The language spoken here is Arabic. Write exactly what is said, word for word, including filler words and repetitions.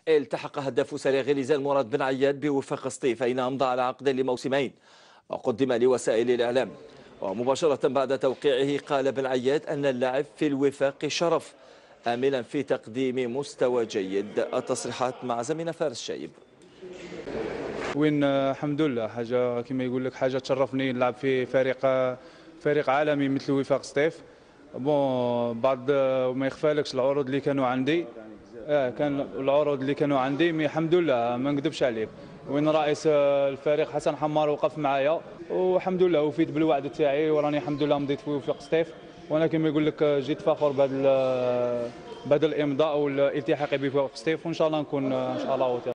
التحق هداف سريع غليزان مراد بن عياد بوفاق سطيف أين أمضى على عقد لموسمين وقدم لوسائل الإعلام. ومباشرة بعد توقيعه قال بن عياد أن اللاعب في الوفاق شرف آملا في تقديم مستوى جيد. التصريحات مع زميلنا فارس شايب. وين الحمد لله حاجه كما يقول لك حاجه تشرفني نلعب في فريق فريق عالمي مثل وفاق سطيف. بون بعد ما يخفالكش العروض اللي كانوا عندي اه كان العروض اللي كانوا عندي مي الحمد لله ما نكذبش عليك. وين رئيس الفريق حسن حمار وقف معايا والحمد لله وفيت بالوعد تاعي وراني الحمد لله مضيت في وفاق سطيف. وانا كما يقول لك جيت فخور بهذا بهذا الامضاء والالتحاق بوفاق سطيف وان شاء الله نكون ان شاء الله